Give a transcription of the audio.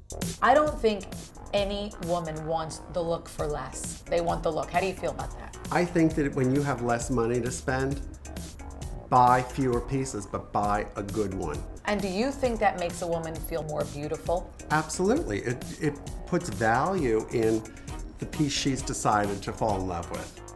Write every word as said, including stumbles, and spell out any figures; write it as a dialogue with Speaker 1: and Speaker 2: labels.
Speaker 1: I don't think any woman wants the look for less. They want the look. How do you feel about that?
Speaker 2: I think that when you have less money to spend, buy fewer pieces, but buy a good one.
Speaker 1: And do you think that makes a woman feel more beautiful?
Speaker 2: Absolutely. It, it puts value in the piece she's decided to fall in love with.